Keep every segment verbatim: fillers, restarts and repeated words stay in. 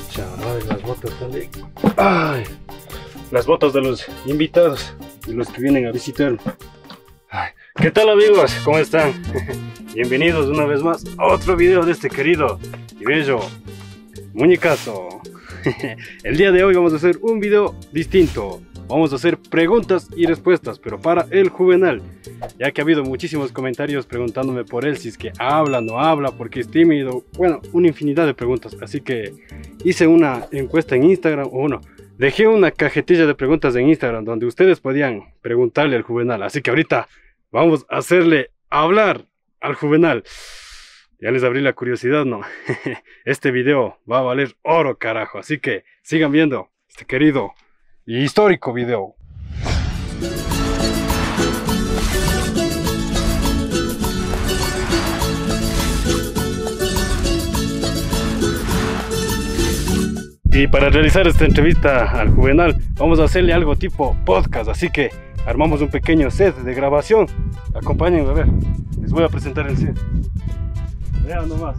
Pucha, ay, las botas también. Ay, las botas de los invitados y los que vienen a visitar. Ay, ¿qué tal, amigos? ¿Cómo están? Bienvenidos una vez más a otro video de este querido y bello muñecazo. El día de hoy vamos a hacer un video distinto. Vamos a hacer preguntas y respuestas, pero para el Juvenal, ya que ha habido muchísimos comentarios preguntándome por él, si es que habla, no habla, porque es tímido, bueno, una infinidad de preguntas. Así que hice una encuesta en Instagram, o bueno, dejé una cajetilla de preguntas en Instagram donde ustedes podían preguntarle al Juvenal. Así que ahorita vamos a hacerle hablar al Juvenal. Ya les abrí la curiosidad, ¿no? Este video va a valer oro, carajo. Así que sigan viendo este querido y histórico video. Y para realizar esta entrevista al Juvenal vamos a hacerle algo tipo podcast, así que armamos un pequeño set de grabación. Acompáñenme a ver, les voy a presentar el set. Vean nomás,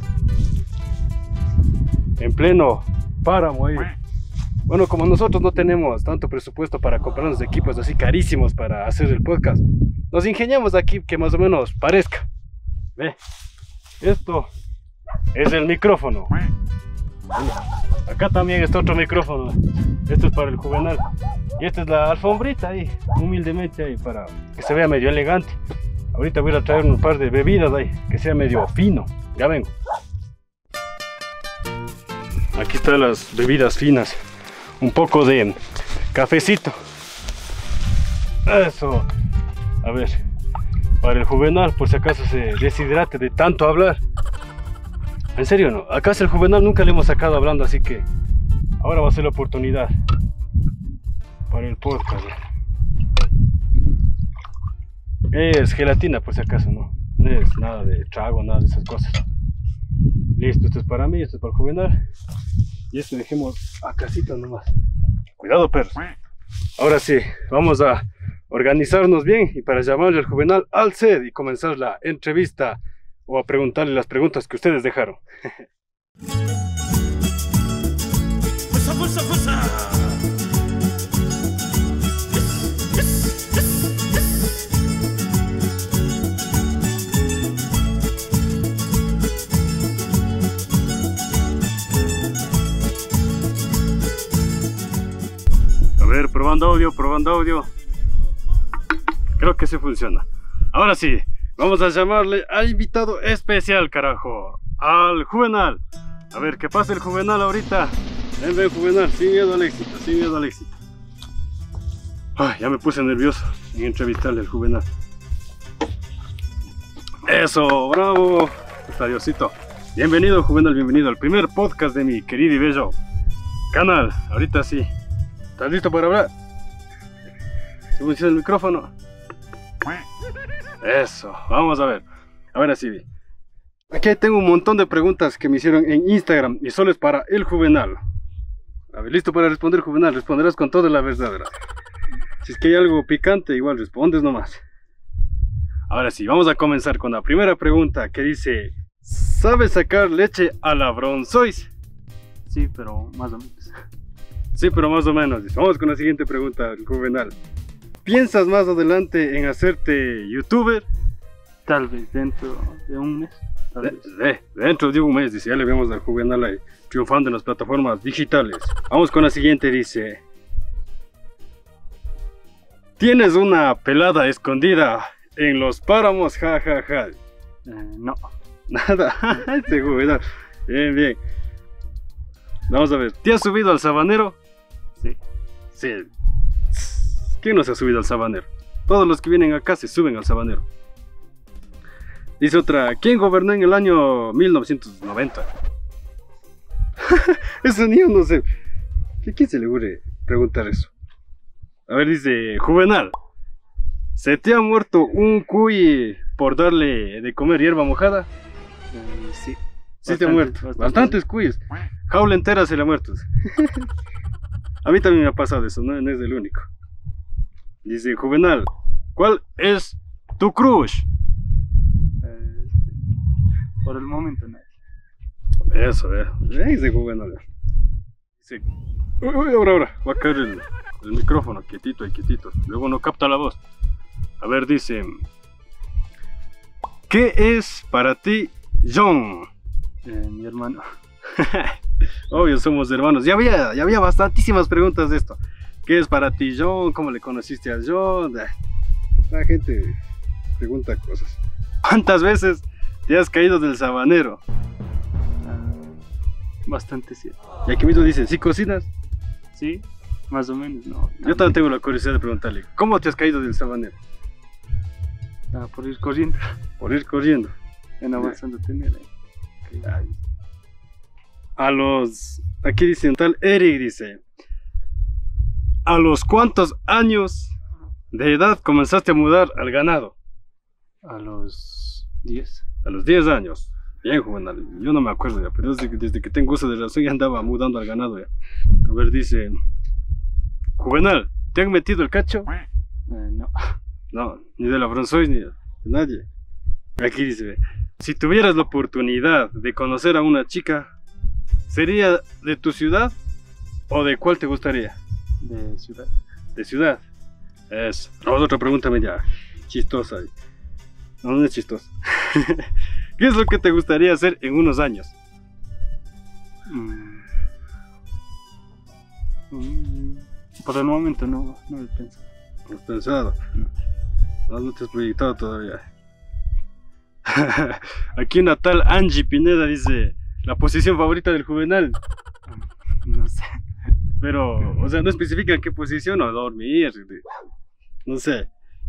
en pleno páramo ahí. Bueno, como nosotros no tenemos tanto presupuesto para comprarnos equipos así carísimos para hacer el podcast, nos ingeniamos aquí que más o menos parezca. Ve, esto es el micrófono. Acá también está otro micrófono. Esto es para el Juvenal. Y esta es la alfombrita ahí, humildemente ahí, para que se vea medio elegante. Ahorita voy a traer un par de bebidas ahí, que sea medio fino. Ya vengo. Aquí están las bebidas finas. Un poco de cafecito. Eso. A ver, para el Juvenal, por si acaso se deshidrate de tanto hablar. En serio, no. Acá el Juvenal nunca le hemos sacado hablando, así que ahora va a ser la oportunidad para el podcast. Es gelatina, por si acaso, no. No es nada de trago, nada de esas cosas. Listo, esto es para mí, esto es para el Juvenal. Y esto dejemos a casita nomás. Cuidado, perros. Ahora sí, vamos a organizarnos bien y para llamarle al Juvenal al set y comenzar la entrevista o a preguntarle las preguntas que ustedes dejaron. ¡Fuerza, fuerza, fuerza! A ver, probando audio, probando audio. Creo que sí funciona. Ahora sí, vamos a llamarle al invitado especial, carajo. Al Juvenal. A ver, ¿qué pasa el Juvenal ahorita? Ven, ven, Juvenal, sin miedo al éxito, sin miedo al éxito. Ay, ya me puse nervioso en entrevistarle al Juvenal. Eso, bravo. Está Diosito. Bienvenido, Juvenal, bienvenido al primer podcast de mi querido y bello canal. Ahorita sí. ¿Estás listo para hablar? ¿Se funciona el micrófono? Eso, vamos a ver. Ahora sí. Aquí tengo un montón de preguntas que me hicieron en Instagram y solo es para el Juvenal. A ver, listo para responder, Juvenal. Responderás con toda la verdad, ¿verdad? Si es que hay algo picante, igual respondes nomás. Ahora sí, vamos a comenzar con la primera pregunta que dice: ¿sabes sacar leche a la Bronzois? Sí, pero más o menos. Sí, pero más o menos. Vamos con la siguiente pregunta, el Juvenal. ¿Piensas más adelante en hacerte youtuber? Tal vez dentro de un mes. Tal De, vez. de, dentro de un mes, dice, ya le vemos al Juvenal ahí, triunfando en las plataformas digitales. Vamos con la siguiente, dice: ¿tienes una pelada escondida en los páramos? Ja, ja, ja. Eh, no. Nada, este Juvenal. Bien, bien. Vamos a ver, ¿te has subido al sabanero? Sí. Sí. ¿Quién no se ha subido al sabanero? Todos los que vienen acá se suben al sabanero. Dice otra: ¿quién gobernó en el año mil novecientos noventa? Eso ni yo no sé. ¿A quién se le ocurre preguntar eso? A ver, dice Juvenal: ¿se te ha muerto un cuy por darle de comer hierba mojada? Eh, sí. Sí, te ha muerto. Bastante. Bastantes cuyes. Jaula entera se le ha muerto. A mí también me ha pasado eso, no, no es el único. Dice Juvenal: ¿cuál es tu crush? Eh, por el momento no. Eso, eh. Dice Juvenal. Dice, uy, uy, ahora, ahora, va a caer el, el micrófono, quietito y quietito. Luego no capta la voz. A ver, dice, ¿qué es para ti John? Eh, mi hermano. Obvio, somos hermanos. Ya había, ya había bastantísimas preguntas de esto. ¿Qué es para ti John? ¿Cómo le conociste a John? La gente pregunta cosas. ¿Cuántas veces te has caído del sabanero? Ah, bastante sí. Y aquí mismo dice, ¿sí cocinas? Sí, más o menos, no. Yo también tengo la curiosidad de preguntarle, ¿cómo te has caído del sabanero? Ah, por ir corriendo. Por ir corriendo. En avanzando tener ahí. A los... Aquí dice un tal Eric, dice, ¿a los cuántos años de edad comenzaste a mudar al ganado? A los diez. A los diez años. Bien, Juvenal. Yo no me acuerdo ya, pero desde, desde que tengo uso de razón ya andaba mudando al ganado ya. A ver, dice... Juvenal, ¿te han metido el cacho? Eh, no. No, ni de la Bronzois ni de nadie. Aquí dice, si tuvieras la oportunidad de conocer a una chica, ¿sería de tu ciudad o de cuál te gustaría? De ciudad. De ciudad. Es. Vamos a otra pregunta media chistosa. No, no es chistosa. ¿Qué es lo que te gustaría hacer en unos años? Mm. Mm. Por el momento no, no lo he pensado. ¿No has pensado? No, no te has proyectado todavía. Aquí una tal Angie Pineda dice, la posición favorita del Juvenal. No sé. Pero, o sea, no especifica en qué posición, o dormir, no sé.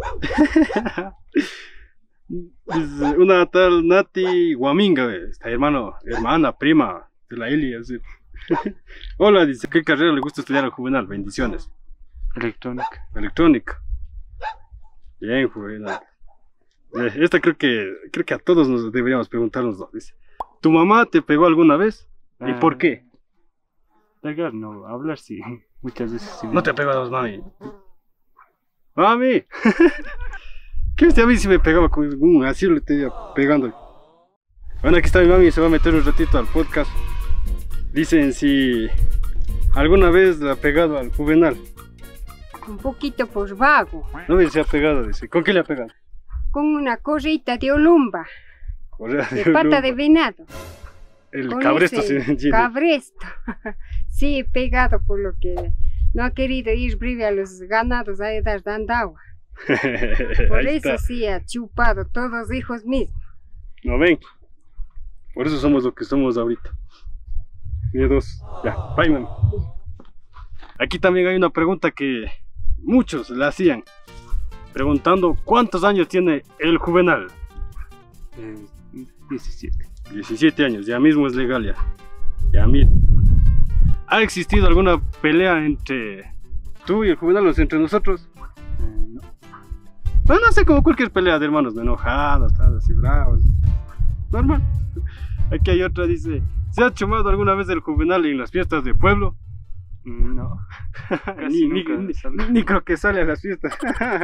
Dice, una tal Nati Guaminga, está hermano, hermana, prima de la Eli, así. Hola, dice, ¿qué carrera le gusta estudiar al Juvenal? Bendiciones. Electrónica. Electrónica. Bien, Juvenal. Eh, Esta creo que creo que a todos nos deberíamos preguntarnos, ¿no? Dice, ¿tu mamá te pegó alguna vez? ¿Y Ah, por qué? Pegar no, hablar sí. Muchas veces sí. No te pegó a dos, mami. Mami. ¿Qué es? A mí sí me pegaba con un así le tenía pegando. Bueno, aquí está mi mami, se va a meter un ratito al podcast. Dicen si alguna vez le ha pegado al Juvenal. Un poquito por vago, No me se ha pegado, dice. ¿Con qué le ha pegado? con una corrita de olumba, Correa de pata de venado. El con cabresto ese se entiende. cabresto. Sí, he pegado por lo que no ha querido ir breve a los ganados a dar dando agua. Por Ahí eso está. sí ha chupado todos hijos mismos. ¿No ven? Por eso somos lo que somos ahorita. Miedos. Ya, bye, mami. Aquí también hay una pregunta que muchos la hacían. Preguntando ¿cuántos años tiene el Juvenal? Eh, diecisiete. diecisiete años, ya mismo es legal ya. Ya mismo. ¿Ha existido alguna pelea entre tú y el Juvenal, o sea, entre nosotros? Eh, no. No, no sé, como cualquier pelea de hermanos, de enojados, tal, así bravos. Normal. Aquí hay otra, dice, ¿se ha chumado alguna vez el Juvenal en las fiestas de pueblo? No. ni, Casi ni, nunca ni- sale. ni creo que sale a las fiestas.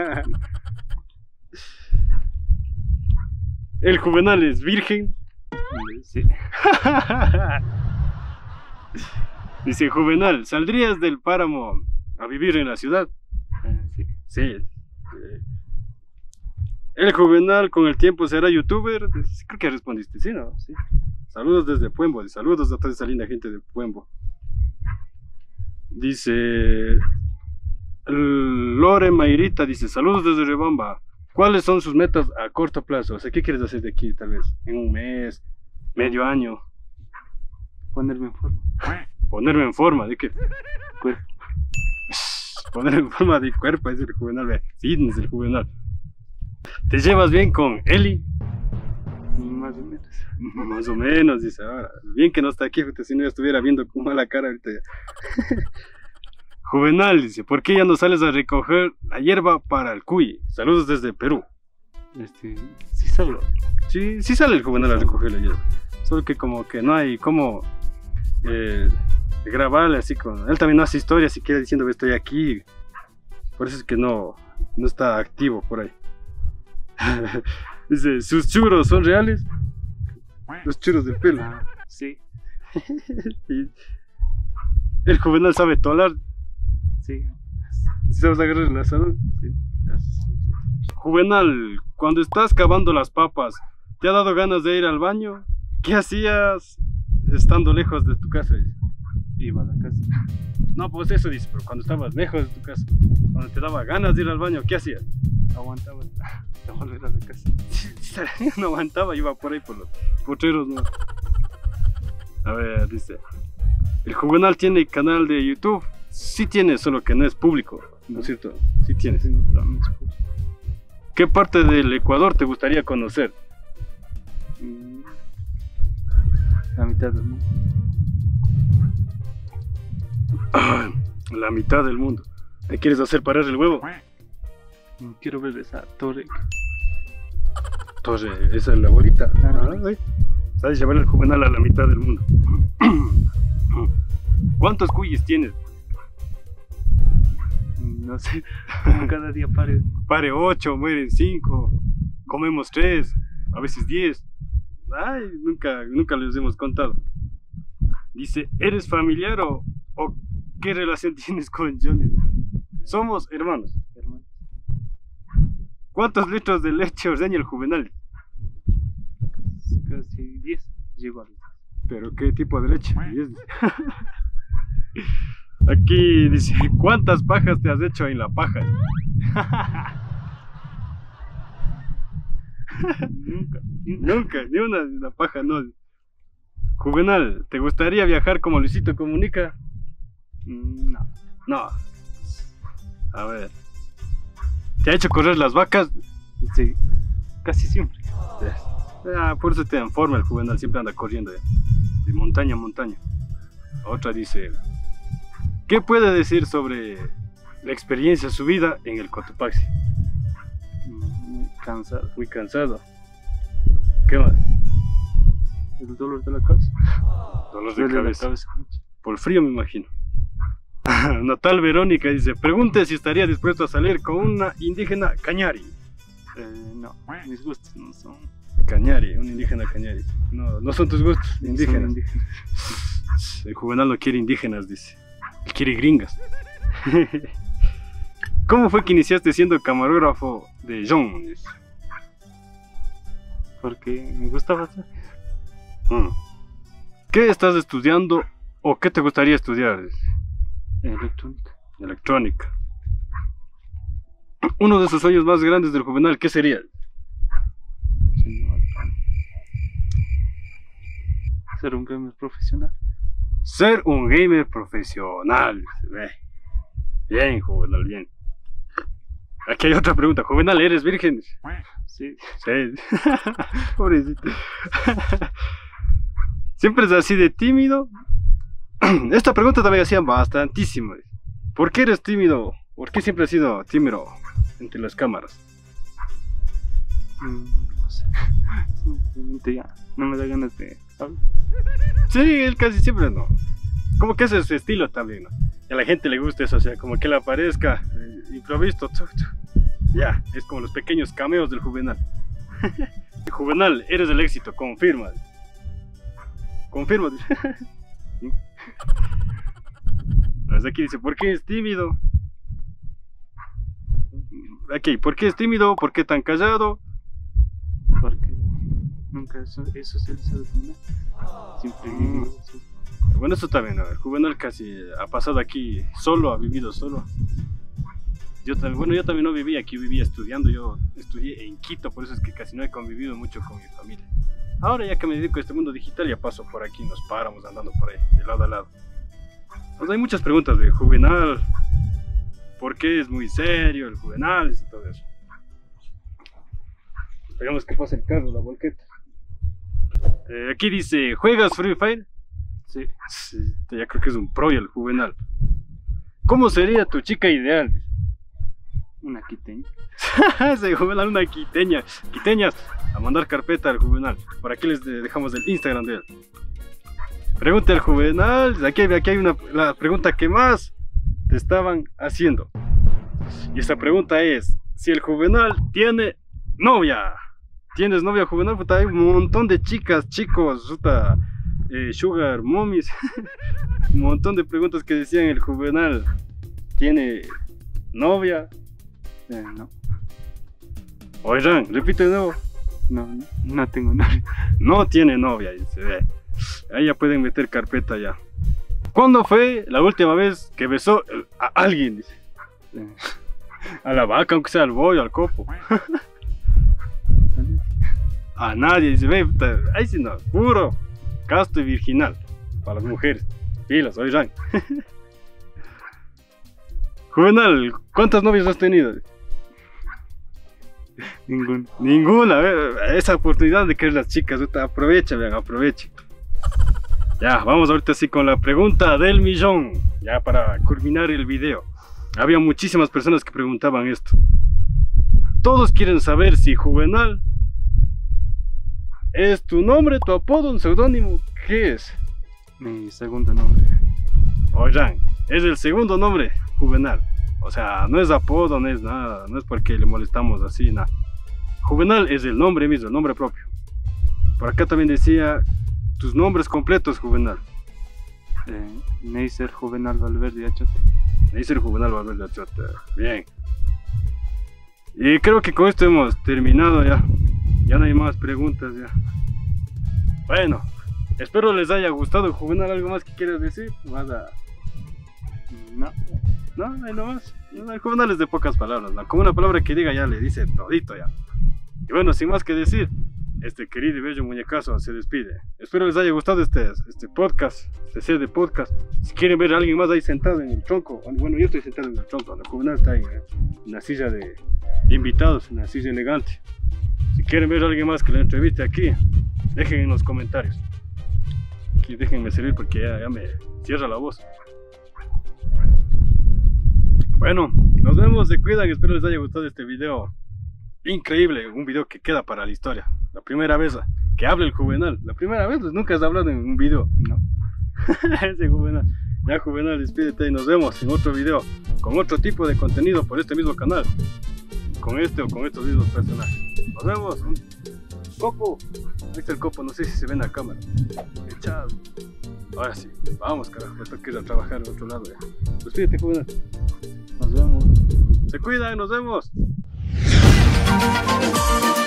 ¿El Juvenal es virgen? Eh, Sí. Dice Juvenal, ¿saldrías del páramo a vivir en la ciudad? Eh, sí. Sí. Eh, El Juvenal con el tiempo será youtuber. Creo que respondiste, sí, ¿no? Sí. Saludos desde Puembo, saludos a toda esa linda gente de Puembo. Dice Lore Mayrita, dice, saludos desde Rebamba. ¿Cuáles son sus metas a corto plazo? O sea, ¿qué quieres hacer de aquí, tal vez? ¿En un mes? ¿Medio año? Ponerme en forma. Ponerme en forma, ¿de qué? Cuerpo. Ponerme en forma de cuerpo, es el Juvenal, ve. Fitness, el Juvenal. ¿Te llevas bien con Eli? Más o menos. Más o menos, dice ahora. Bien que no está aquí, porque si no ya estuviera viendo con mala cara ahorita ya. Juvenal, dice, ¿por qué ya no sales a recoger la hierba para el cuy? Saludos desde Perú. Este, sí salgo. Sí, sí sale el Juvenal a recoger la hierba. Solo que como que no hay como eh, grabarle así con... Él también no hace historias siquiera diciendo que estoy aquí. Por eso es que no, no está activo por ahí. Dice, ¿sus churros son reales? Los churros de pelo. Ah, sí. Y El Juvenal sabe tolar. Sí. ¿Sabes agarrar el asador? Sí. Juvenal, cuando estás cavando las papas, ¿te ha dado ganas de ir al baño? ¿Qué hacías estando lejos de tu casa? Iba a la casa. No, pues eso dice, pero cuando estabas lejos de tu casa, cuando te daba ganas de ir al baño, ¿qué hacías? Aguantaba hasta volver a la casa. No aguantaba, iba por ahí por los potreros, ¿no? A ver, dice, el Juvenal tiene canal de YouTube. Sí tiene, solo que no es público, ¿no es cierto? Sí tiene. Sí, no, no es público. ¿Qué parte del Ecuador te gustaría conocer? Mm, La mitad del mundo. Ah, la mitad del mundo. ¿Te quieres hacer parar el huevo? Mm, Quiero ver esa torre. Torre, esa es la bolita. Ah, Ah, ¿sabes llevar el Juvenal a la mitad del mundo? ¿Cuántos cuyes tienes? Mm, No sé. Como cada día pare. Pare ocho, mueren cinco, comemos tres, a veces diez. Ay, nunca, nunca les hemos contado. Dice, ¿eres familiar o, o qué relación tienes con Johnny? Somos hermanos. Hermano. ¿Cuántos litros de leche ordeña el Juvenal? Casi diez. Llego a los ¿Pero qué tipo de leche? Aquí dice, ¿cuántas pajas te has hecho en la paja? Nunca. Nunca, ni una en la paja, no. Juvenal, ¿te gustaría viajar como Luisito Comunica? Mm, No. No. A ver. ¿Te ha hecho correr las vacas? Sí. Casi siempre. Ah, por eso te dan forma el Juvenal, siempre anda corriendo de, de montaña a montaña. Otra dice, ¿qué puede decir sobre la experiencia subida en el Cotopaxi? Mm, Muy cansado. Muy cansado. ¿Qué más? El dolor de la cabeza. Dolor de Duele la cabeza. cabeza mucho. Por el frío me imagino. Natal Verónica dice, pregunte si estaría dispuesto a salir con una indígena cañari. Eh, no, mis gustos no son Cañari, un indígena cañari. No, no son tus gustos, son indígenas. indígenas. El Juvenal no quiere indígenas, dice. Él quiere gringas. ¿Cómo fue que iniciaste siendo camarógrafo de John? Dice. Porque me gustaba hacer. Mm. ¿Qué estás estudiando o qué te gustaría estudiar? Dice. Electrónica. Electrónica. Uno de sus sueños más grandes del Juvenal, ¿qué sería? Ser un gamer profesional. Ser un gamer profesional. Ve. Bien, Juvenal, bien. Aquí hay otra pregunta. Juvenal, ¿eres virgen? Sí. Sí. Pobrecito. ¿Siempre es así de tímido? Esta pregunta también hacían bastantísimo. ¿Por qué eres tímido? ¿Por qué siempre has sido tímido entre las cámaras? Mm, No sé. Simplemente ya no me da ganas de hablar. Sí, él casi siempre no. Como que ese es su estilo también, ¿no? Y a la gente le gusta eso, o sea, como que le aparezca eh, improvisto. Tu, tu. Ya, es como los pequeños cameos del Juvenal. El Juvenal, eres el éxito, confirma. Confirma. Desde aquí dice, ¿por qué es tímido? Aquí, ¿por qué es tímido? ¿Por qué tan callado? Porque nunca he so- he socializado con nadie. Siempre he vivido solo. Bueno, eso también, ¿no? El Juvenal casi ha pasado aquí solo, ha vivido solo. Yo también, bueno, yo también no vivía aquí, vivía estudiando. Yo estudié en Quito, por eso es que casi no he convivido mucho con mi familia. Ahora ya que me dedico a este mundo digital, ya paso por aquí, nos paramos andando por ahí, de lado a lado. Pues hay muchas preguntas de Juvenal. ¿Por qué es muy serio el Juvenal? Y todo eso. Esperemos que pase el carro, la volqueta. Eh, aquí dice, ¿juegas Free Fire? Sí. Sí, ya creo que es un pro y el Juvenal. ¿Cómo sería tu chica ideal? Una quiteña. Se Juvenal, una quiteña. Quiteñas, a mandar carpeta al Juvenal. Por aquí les de- dejamos el Instagram de él. Pregunta al Juvenal. Aquí, aquí hay una la pregunta que más te estaban haciendo. Y esta pregunta es: si el Juvenal tiene novia. ¿Tienes novia, Juvenal? Puta, hay un montón de chicas, chicos, puta, eh, Sugar Mommies. Un montón de preguntas que decían el Juvenal. ¿Tiene novia? Eh, no, Oigan, repite de nuevo. no, no, no tengo novia. No tiene novia, dice. Ve. Ahí ya pueden meter carpeta ya. ¿Cuándo fue la última vez que besó a alguien? Dice. Eh, A la vaca, aunque sea al bollo, al copo. A nadie, dice. Ve, puta, ahí sí no, puro, casto y virginal. Para las mujeres. Pilas, oigan. Juvenal, ¿cuántas novias has tenido? Ninguno. Ninguna, ve, esa oportunidad de que las chicas, puta, aprovecha, vean, aproveche. Ya, vamos ahorita sí con la pregunta del millón. Ya para culminar el video. Había muchísimas personas que preguntaban esto. Todos quieren saber si Juvenal es tu nombre, tu apodo, un seudónimo. ¿Qué es? Mi segundo nombre. Oigan, es el segundo nombre, Juvenal. O sea, no es apodo, no es nada, no es porque le molestamos así, nada. Juvenal es el nombre mismo, el nombre propio. Por acá también decía tus nombres completos, Juvenal. Eh, Neisser Juvenal Valverde Achote. Neisser Juvenal Valverde Achote. Bien. Y creo que con esto hemos terminado ya. Ya no hay más preguntas ya. Bueno, espero les haya gustado. Juvenal, ¿algo más que quieras decir? Vas a... No, No, ahí nomás. No, el Juvenal es de pocas palabras, ¿no? Con una palabra que diga ya le dice todito ya. Y bueno, sin más que decir, este querido y bello muñecazo se despide. Espero les haya gustado este, este podcast, este set de podcast. Si quieren ver a alguien más ahí sentado en el tronco, bueno, yo estoy sentado en el tronco, el Juvenal está ahí en una silla de, de invitados, en una silla elegante. Si quieren ver a alguien más que la entreviste aquí, dejen en los comentarios. Aquí déjenme servir porque ya, ya me cierra la voz. Bueno, nos vemos, se cuidan, espero les haya gustado este video. Increíble, un video que queda para la historia. La primera vez que habla el Juvenal. La primera vez, pues nunca has hablado en un video. no. Ese Juvenal. Ya Juvenal, despídete y nos vemos en otro video. Con otro tipo de contenido por este mismo canal. Con este o con estos mismos personajes. Nos vemos. Un copo. Ahí está el copo, no sé si se ve en la cámara. Echado. Ahora sí, vamos carajo, ya tengo que ir a trabajar en otro lado ya. Despídete, Juvenal. Nos vemos. Se cuidan, nos vemos. Thank you.